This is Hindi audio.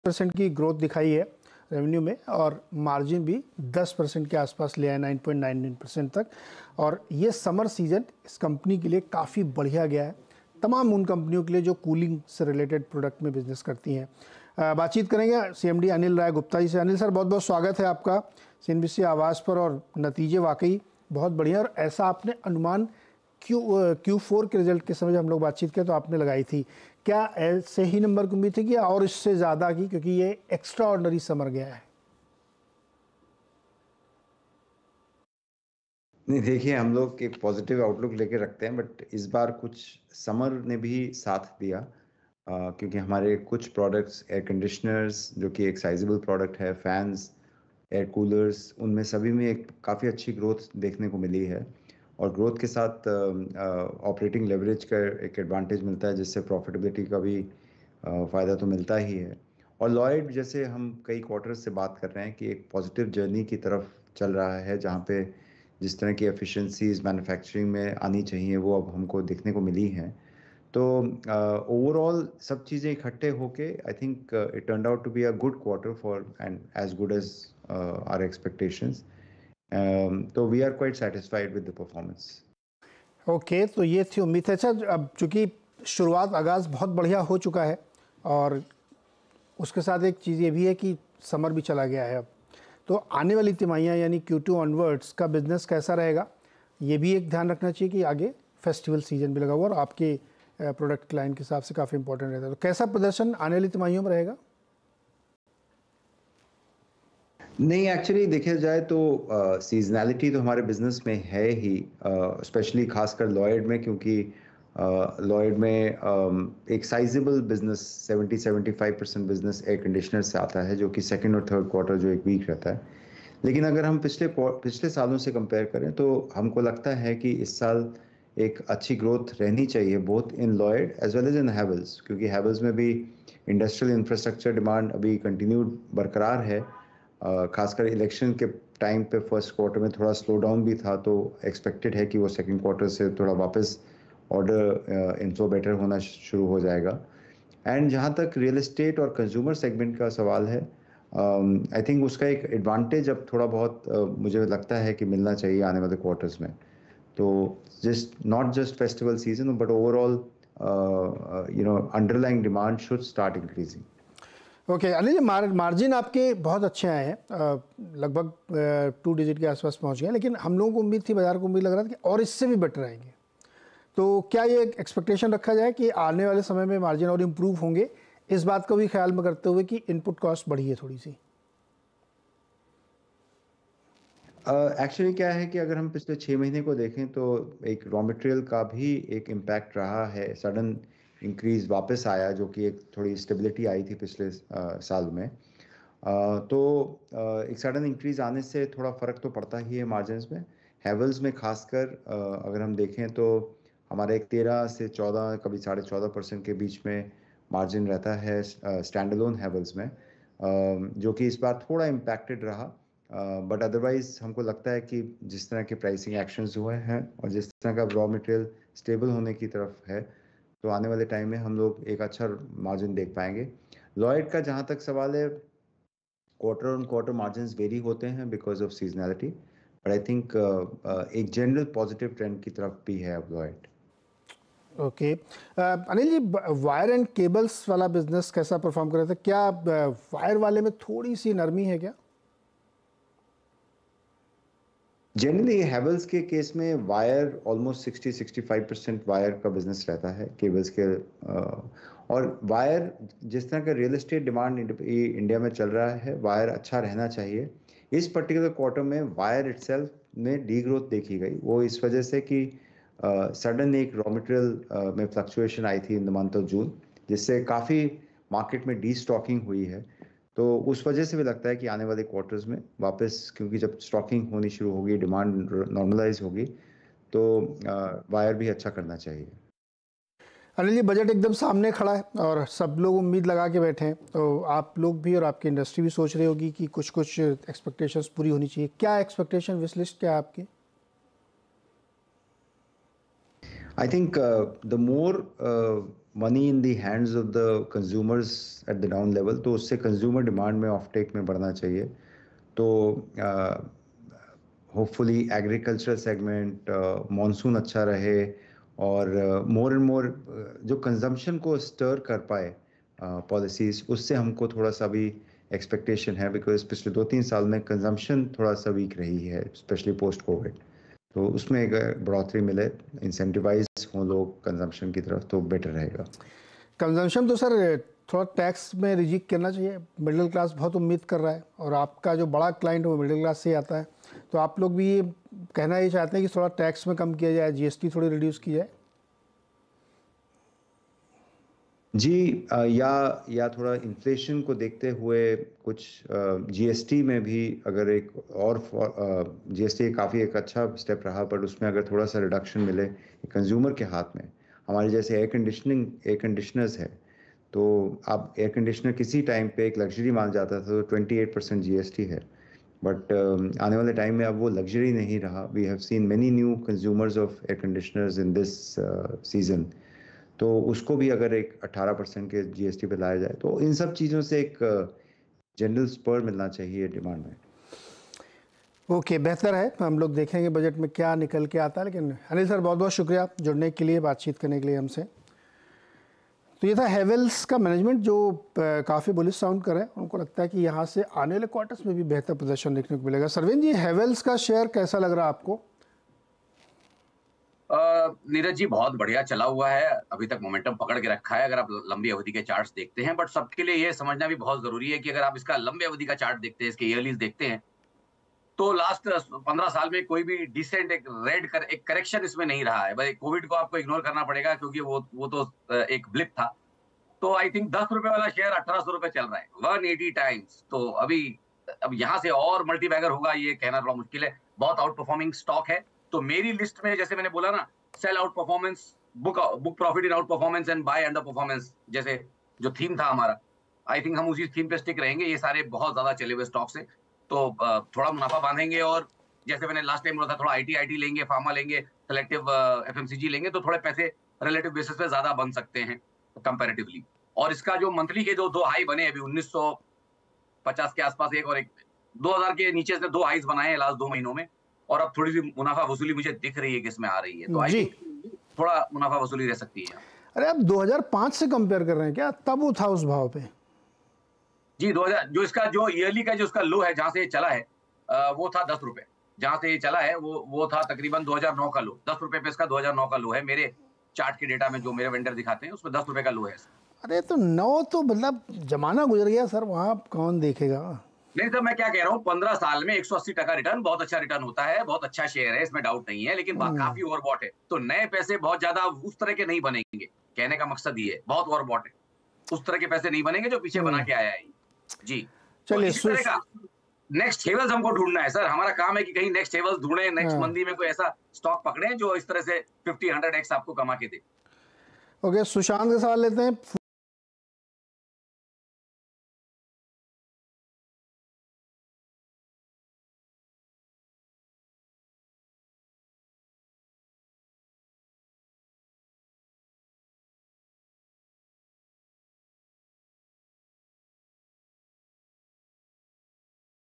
10% की ग्रोथ दिखाई है रेवेन्यू में, और मार्जिन भी 10% के आसपास ले आए 9.99% तक। और ये समर सीजन इस कंपनी के लिए काफ़ी बढ़िया गया है, तमाम उन कंपनियों के लिए जो कूलिंग से रिलेटेड प्रोडक्ट में बिजनेस करती हैं। बातचीत करेंगे सीएमडी अनिल राय गुप्ता जी से। अनिल सर, बहुत बहुत स्वागत है आपका सीएनबीसी आवाज़ पर। और नतीजे वाकई बहुत बढ़िया, और ऐसा आपने अनुमान Q4 के रिजल्ट के समय जब हम लोग बातचीत किया तो आपने लगाई थी। क्या ऐसे ही नंबर की उम्मीद थी कि और इससे ज़्यादा की, क्योंकि ये एक्स्ट्रा ऑर्डिनरी समर गया है? नहीं, देखिए, हम लोग एक पॉजिटिव आउटलुक लेके रखते हैं, बट इस बार कुछ समर ने भी साथ दिया, क्योंकि हमारे कुछ प्रोडक्ट्स, एयर कंडीशनर्स जो कि एक साइजेबल प्रोडक्ट है, फैंस, एयर कूलर्स, उनमें सभी में एक काफ़ी अच्छी ग्रोथ देखने को मिली है। और ग्रोथ के साथ ऑपरेटिंग लेवरेज का एक एडवांटेज मिलता है, जिससे प्रॉफिटेबिलिटी का भी फ़ायदा तो मिलता ही है। और लॉयड, जैसे हम कई क्वार्टर्स से बात कर रहे हैं कि एक पॉजिटिव जर्नी की तरफ चल रहा है, जहाँ पे जिस तरह की एफिशिएंसीज मैन्युफैक्चरिंग में आनी चाहिए वो अब हमको देखने को मिली हैं। तो ओवरऑल सब चीज़ें इकट्ठे होके I think it turned out to be a good quarter for and as good as our expectations. तो we are quite satisfied with the performance. Okay, तो ये थी उम्मीद है। अच्छा, अब चूँकि शुरुआत आगाज़ बहुत बढ़िया हो चुका है, और उसके साथ एक चीज़ ये भी है कि समर भी चला गया है अब, तो आने वाली तिमाहियाँ यानी Q2 ऑनवर्ड्स का बिज़नेस कैसा रहेगा, ये भी एक ध्यान रखना चाहिए कि आगे फेस्टिवल सीजन भी लगा हुआ और आपके प्रोडक्ट लाइन के हिसाब से काफ़ी इंपॉर्टेंट रहता है। तो कैसा प्रदर्शन आने वाली तिमाहियों में रहेगा? नहीं, एक्चुअली देखा जाए तो सीजनैलिटी तो हमारे बिजनेस में है ही, स्पेशली खासकर लॉयड में, क्योंकि लॉयड में एक sizable business 70-75% business air conditioner से आता है, जो कि सेकंड और थर्ड क्वार्टर जो एक वीक रहता है। लेकिन अगर हम पिछले सालों से कंपेयर करें तो हमको लगता है कि इस साल एक अच्छी ग्रोथ रहनी चाहिए, both in Lloyd as well as in Havells, क्योंकि हैवेल्स में भी इंडस्ट्रियल इंफ्रास्ट्रक्चर डिमांड अभी कंटिन्यूड बरकरार है। खासकर इलेक्शन के टाइम पे फर्स्ट क्वार्टर में थोड़ा स्लो डाउन भी था, तो एक्सपेक्टेड है कि वो सेकंड क्वार्टर से थोड़ा वापस ऑर्डर इनफ्लो बेटर होना शुरू हो जाएगा। एंड जहाँ तक रियल एस्टेट और कंज्यूमर सेगमेंट का सवाल है, आई थिंक उसका एक एडवांटेज अब थोड़ा बहुत मुझे लगता है कि मिलना चाहिए आने वाले क्वार्टर्स में। तो just not just festival season, but overall underlying demand should start increasing. Okay Anil ji, margin आपके बहुत अच्छे आए हैं, लगभग 2 डिजिट के आसपास पहुंच गए, लेकिन हम लोगों को उम्मीद थी, बाजार को उम्मीद लग रहा था कि और इससे भी बेटर आएंगे। तो क्या ये एक्सपेक्टेशन रखा जाए कि आने वाले समय में मार्जिन और इम्प्रूव होंगे, इस बात को भी ख्याल में करते हुए कि इनपुट कॉस्ट बढ़ी है थोड़ी सी? एक्चुअली क्या है कि अगर हम पिछले 6 महीने को देखें तो एक रॉ मटेरियल का भी एक इम्पैक्ट रहा है, सडन इंक्रीज वापस आया, जो कि एक थोड़ी स्टेबिलिटी आई थी पिछले साल में। तो एक सडन इंक्रीज आने से थोड़ा फ़र्क तो पड़ता ही है मार्जिन्स में। हैवेल्स में खासकर अगर हम देखें तो हमारे एक 13 से 14, कभी 14.5% के बीच में मार्जिन रहता है स्टैंड अलोन हैवेल्स में, जो कि इस बार थोड़ा इम्पैक्टेड रहा। बट अदरवाइज हमको लगता है कि जिस तरह के प्राइसिंग एक्शंस हुए हैं और जिस तरह का रॉ मटेरियल स्टेबल होने की तरफ है, तो आने वाले टाइम में हम लोग एक अच्छा मार्जिन देख पाएंगे। लॉयड का जहाँ तक सवाल है, quarter on quarter margins vary होते हैं because of seasonality, but I think एक जनरल पॉजिटिव ट्रेंड की तरफ भी है अब Lloyd. Okay Anil ji, wire and cables वाला बिजनेस कैसा परफॉर्म कर रहा था? क्या वायर वाले में थोड़ी सी नरमी है क्या? जनरली हैवेल्स के केस में वायर ऑलमोस्ट 60-65% वायर का बिजनेस रहता है, केबल्स के और वायर जिस तरह का रियल एस्टेट डिमांड इंडिया में चल रहा है, वायर अच्छा रहना चाहिए। इस पर्टिकुलर क्वार्टर में वायर इटसेल्फ में डी ग्रोथ देखी गई, वो इस वजह से कि सडन एक रॉ मटेरियल में फ्लक्चुएशन आई थी in the month of June, जिससे काफ़ी मार्केट में डी स्टॉकिंग हुई है। तो उस वजह से भी लगता है कि आने वाले क्वार्टर्स में वापस, क्योंकि जब स्टॉकिंग होनी शुरू होगी, डिमांड नॉर्मलाइज होगी, तो वायर भी अच्छा करना चाहिए। अनिल जी, बजट एकदम सामने खड़ा है और सब लोग उम्मीद लगा के बैठे हैं, तो आप लोग भी और आपकी इंडस्ट्री भी सोच रही होगी कि कुछ कुछ एक्सपेक्टेशंस पूरी होनी चाहिए। क्या एक्सपेक्टेशन विश लिस्ट क्या है आपकी? I think the more money in the hands of the consumers at the down level, तो उससे कंज्यूमर डिमांड में ऑफ टेक में बढ़ना चाहिए। तो होपफुली एग्रीकल्चरल सेगमेंट, मॉनसून अच्छा रहे और मोर एंड मोर जो कंजम्पशन को स्टर कर पाए पॉलिसीज़, उससे हमको थोड़ा सा भी एक्सपेक्टेशन है, बिकॉज पिछले 2-3 साल में कंजम्पशन थोड़ा सा वीक रही है, स्पेशली पोस्ट कोविड। तो उसमें एक बढ़ोतरी मिले, इंसेंटिवाइज हों लोग कंजम्पशन की तरफ, तो बेटर रहेगा। कंजम्पशन तो सर थोड़ा टैक्स में रिजिक करना चाहिए, मिडिल क्लास बहुत उम्मीद कर रहा है और आपका जो बड़ा क्लाइंट है वो मिडिल क्लास से ही आता है, तो आप लोग भी ये कहना ये चाहते हैं कि थोड़ा टैक्स में कम किया जाए, जीएसटी थोड़ी रिड्यूस की जाए? जी, या थोड़ा इन्फ्लेशन को देखते हुए कुछ जीएसटी में भी अगर एक और जीएसटी काफ़ी एक अच्छा स्टेप रहा, पर उसमें अगर थोड़ा सा रिडक्शन मिले कंज्यूमर के हाथ में। हमारे जैसे एयर कंडीशनर्स है, तो आप एयर कंडीशनर किसी टाइम पे एक लग्जरी मान जाता था, तो 28% जीएसटी है, बट आने वाले टाइम में अब वो लग्जरी नहीं रहा। We have seen many new consumers of air conditioners in this season, तो उसको भी अगर एक 18% के जीएसटी पे लाया जाए, तो इन सब चीज़ों से एक जनरल स्पर मिलना चाहिए डिमांड में। ओके, बेहतर है, हम लोग देखेंगे बजट में क्या निकल के आता है। लेकिन अनिल सर बहुत बहुत शुक्रिया जुड़ने के लिए, बातचीत करने के लिए हमसे। तो ये था हैवेल्स का मैनेजमेंट जो काफ़ी बुलिश साउंड कर रहे हैं, उनको लगता है कि यहाँ से आने वाले क्वार्टर्स में भी बेहतर प्रदर्शन देखने को मिलेगा। सरवीन जी, हैवेल्स का शेयर कैसा लग रहा है आपको? नीरज जी, बहुत बढ़िया चला हुआ है, अभी तक मोमेंटम पकड़ के रखा है अगर आप लंबी अवधि के चार्ट्स देखते हैं। बट सबके लिए ये समझना भी बहुत जरूरी है कि अगर आप इसका लंबी अवधि का चार्ट देखते हैं, इसके ईयरलीज देखते हैं, तो लास्ट 15 साल में कोई भी डिसेंट एक एक करेक्शन इसमें नहीं रहा है। भाई कोविड को आपको इग्नोर करना पड़ेगा क्योंकि वो तो एक ब्लिप था। तो आई थिंक 10 रुपए वाला शेयर 1800 रुपए चल रहा है, 180 टाइम्स। तो अब यहाँ से और मल्टीबैगर होगा ये कहना थोड़ा मुश्किल है। बहुत आउट परफॉर्मिंग स्टॉक है। तो मेरी लिस्ट में, जैसे मैंने बोला ना, sell outperformance, book profit in outperformance and buy underperformance, जैसे जो थीम था हमारा, आई थिंक हम उसी थीम पे स्टिक रहेंगे। ये सारे बहुत ज्यादा चले हुए स्टॉक्स है, तो थोड़ा मुनाफा बांधेंगे। और जैसे मैंने लास्ट टाइम बोला था, थोड़ा आईटी लेंगे, फार्मा लेंगे, सेलेक्टिव एफएमसीजी लेंगे, तो थोड़े पैसे रिलेटिव बेसिस पे ज्यादा बन सकते हैं कंपैरेटिवली। और इसका जो मंथली के जो दो हाई बने अभी 1950 के आसपास एक, और एक 2000 के नीचे से दो हाईज बनाए हैं लास्ट 2 महीनों में, और अब थोड़ी सी मुनाफा वसूली मुझे दिख रही है कि इसमें आ रही है। तो आई थिंक थोड़ा मुनाफा वसूली रह सकती है। अरे आप 2005 से कंपेयर कर रहे हैं क्या? तब वो था उस भाव पे? जी, 2000 जो इसका जो ईयरली का जो इसका लो है, जहां से ये चला है, वो था 10 रुपए। जहां से ये चला है वो था तकरीबन 2009 का लो। 10 रुपए पे इसका 2009 का लो है। मेरे चार्ट के डेटा में जो मेरे वेंडर दिखाते हैं उसमें 10 रुपए का लो है। अरे तो 9 तो मतलब जमाना गुजर गया सर, वहां कौन देखेगा? नहीं तो मैं क्या कह रहा हूँ, 15 साल में 180% रिटर्न बहुत अच्छा रिटर्न होता है, बहुत अच्छा शेयर है, इसमें डाउट नहीं है। लेकिन काफी ओवरबॉट है, तो नए पैसे बहुत ज्यादा उस तरह के नहीं बनेंगे। कहने का मकसद ये है, बहुत ओवरबॉट है, उस तरह के पैसे नहीं बनेंगे जो पीछे बना के आया है जी। चलिए, इस तरह का नेक्स्ट हेवल्स हमको ढूंढना है सर। हमारा काम है कि कहीं नेक्स्ट हेवल्स ढूंढे, नेक्स्ट मंदी में कोई ऐसा स्टॉक पकड़े जो इस तरह से 50-100x आपको कमा के दे। ओके, सुशांत का सवाल लेते हैं।